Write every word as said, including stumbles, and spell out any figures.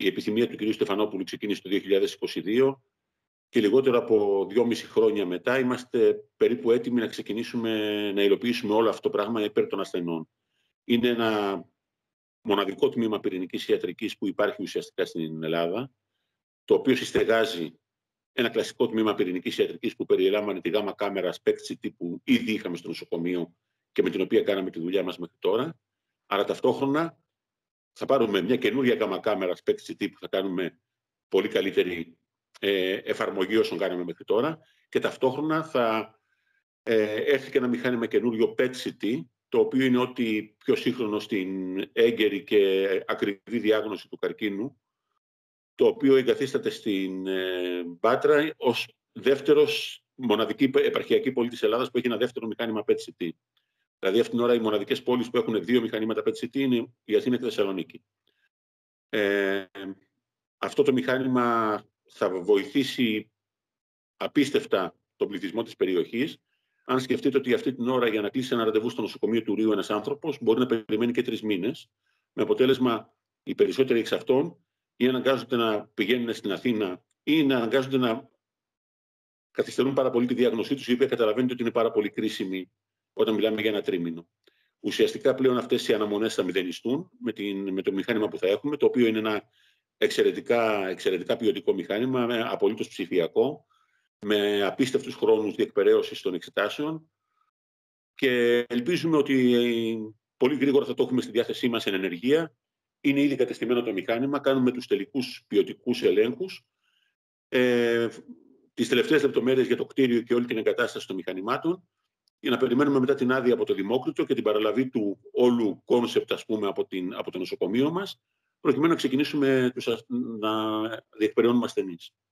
η επιθυμία του κ. Στεφανόπουλου ξεκίνησε το δύο χιλιάδες είκοσι δύο και λιγότερο από δυόμιση χρόνια μετά είμαστε περίπου έτοιμοι να ξεκινήσουμε να υλοποιήσουμε όλο αυτό το πράγμα υπέρ των ασθενών. Είναι ένα μοναδικό τμήμα πυρηνικής ιατρικής που υπάρχει ουσιαστικά στην Ελλάδα, το οποίο συστεγάζει ένα κλασικό τμήμα πυρηνικής ιατρικής που περιλάμβανε τη γάμα κάμερα σπέκτ σι τι που ήδη είχαμε στο νοσοκομείο και με την οποία κάναμε τη δουλειά μας μέχρι τώρα. Αλλά ταυτόχρονα θα πάρουμε μια καινούρια γάμα κάμερα σπέκτ σι τι που θα κάνουμε πολύ καλύτερη ε, εφαρμογή όσων κάναμε μέχρι τώρα και ταυτόχρονα θα ε, έρθει και ένα μηχάνημα καινούριο πετ σι τι, το οποίο είναι ό,τι πιο σύγχρονο στην έγκαιρη και ακριβή διάγνωση του καρκίνου, το οποίο εγκαθίσταται στην ε, Πάτρα ως δεύτερος μοναδική επαρχιακή πόλη της Ελλάδας που έχει ένα δεύτερο μηχάνημα πετ σι τι. Δηλαδή, αυτήν την ώρα οι μοναδικές πόλεις που έχουν δύο μηχανήματα πετ σι τι είναι η Αθήνα και η Θεσσαλονίκη. Ε, αυτό το μηχάνημα θα βοηθήσει απίστευτα τον πληθυσμό της περιοχής. Αν σκεφτείτε ότι αυτή την ώρα για να κλείσει ένα ραντεβού στο νοσοκομείο του Ρίου ένας άνθρωπος μπορεί να περιμένει και τρεις μήνες, με αποτέλεσμα οι περισσότεροι εξ αυτών ή αναγκάζονται να πηγαίνουν στην Αθήνα ή να αναγκάζονται να καθυστερούν πάρα πολύ τη διάγνωσή τους, η οποία καταλαβαίνετε ότι είναι πάρα πολύ κρίσιμη όταν μιλάμε για ένα τρίμηνο. Ουσιαστικά πλέον αυτές οι αναμονές θα μηδενιστούν με, την, με το μηχάνημα που θα έχουμε, το οποίο είναι ένα εξαιρετικά, εξαιρετικά ποιοτικό μηχάνημα, με απολύτως ψηφιακό, με απίστευτους χρόνους διεκπεραίωσης των εξετάσεων και ελπίζουμε ότι πολύ γρήγορα θα το έχουμε στη διάθεσή μας εν ενεργεία. Είναι ήδη κατεστημένο το μηχάνημα, κάνουμε τους τελικούς ποιοτικούς ελέγχους. Ε, τις τελευταίες λεπτομέρειες για το κτίριο και όλη την εγκατάσταση των μηχανημάτων, για να περιμένουμε μετά την άδεια από το Δημόκριτο και την παραλαβή του όλου κόνσεπτ, ας πούμε, από, την, από το νοσοκομείο μας, προκειμένου να ξεκινήσουμε τους, να διεκπεραιώνουμε ασθενείς.